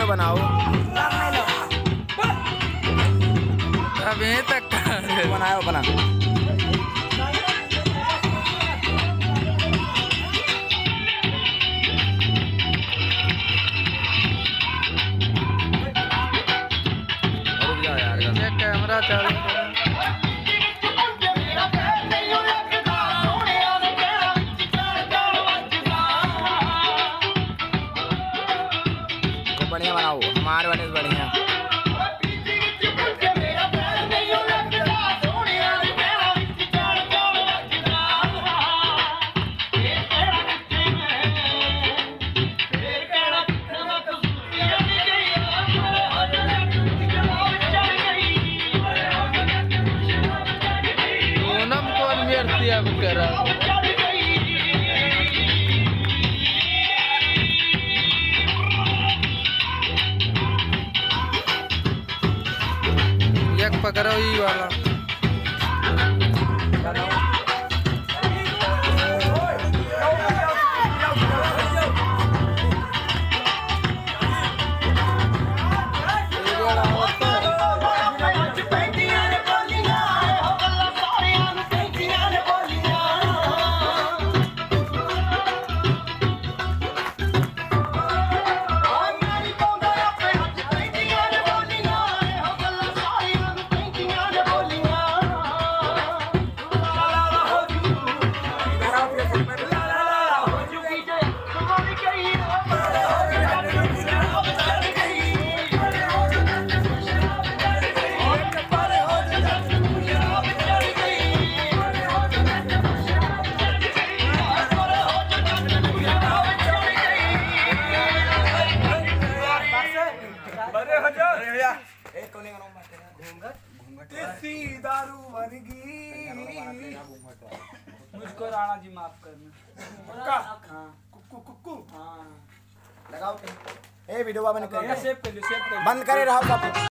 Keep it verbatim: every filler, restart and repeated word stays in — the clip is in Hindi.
वीडियो बनाओ। अभी तक बनाओ बना कैमरा चालू बढ़िया बनाओ, हमारे वाले बढ़िया। पूनम कौन व्यर्थी अब करा एक पकड़ो ही वाला दारू वर्गी मुझको राणा जी माफ करना। कुक्कू कुक्कू हाँ लगाओ। ए वीडियो बंद कर, सेव कर लो, सेव कर लो। बंद करे रहो सब।